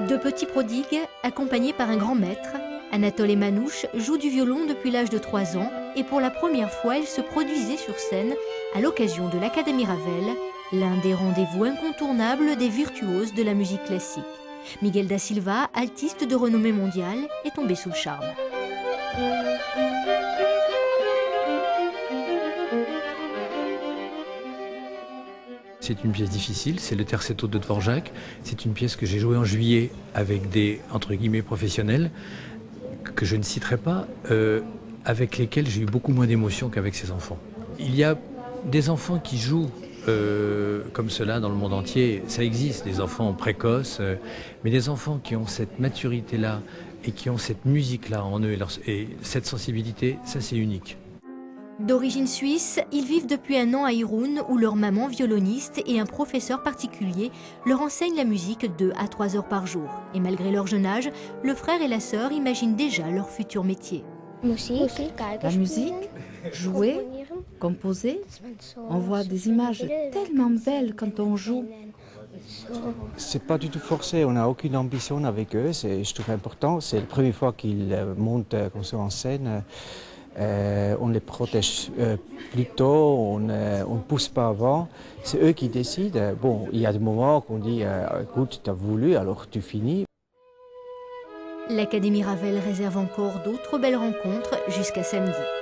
Deux petits prodigues, accompagnés par un grand maître, Anatole et Manouche jouent du violon depuis l'âge de 3 ans et pour la première fois, ils se produisaient sur scène à l'occasion de l'Académie Ravel, l'un des rendez-vous incontournables des virtuoses de la musique classique. Miguel da Silva, altiste de renommée mondiale, est tombé sous le charme. C'est une pièce difficile, c'est le Terzetto de Dvorak. C'est une pièce que j'ai jouée en juillet avec des, entre guillemets, professionnels, que je ne citerai pas, avec lesquels j'ai eu beaucoup moins d'émotion qu'avec ces enfants. Il y a des enfants qui jouent comme cela dans le monde entier, ça existe, des enfants précoces, mais des enfants qui ont cette maturité-là et qui ont cette musique-là en eux et cette sensibilité, ça c'est unique. D'origine suisse, ils vivent depuis 1 an à Irun où leur maman, violoniste, et un professeur particulier leur enseignent la musique 2 à 3 heures par jour. Et malgré leur jeune âge, le frère et la sœur imaginent déjà leur futur métier. La musique, jouer, composer, on voit des images tellement belles quand on joue. C'est pas du tout forcé, on n'a aucune ambition avec eux, je trouve important. C'est la première fois qu'ils montent comme ça en scène. On les protège plutôt, on ne pousse pas avant. C'est eux qui décident. Bon, il y a des moments qu'on dit écoute, tu as voulu, alors tu finis. L'Académie Ravel réserve encore d'autres belles rencontres jusqu'à samedi.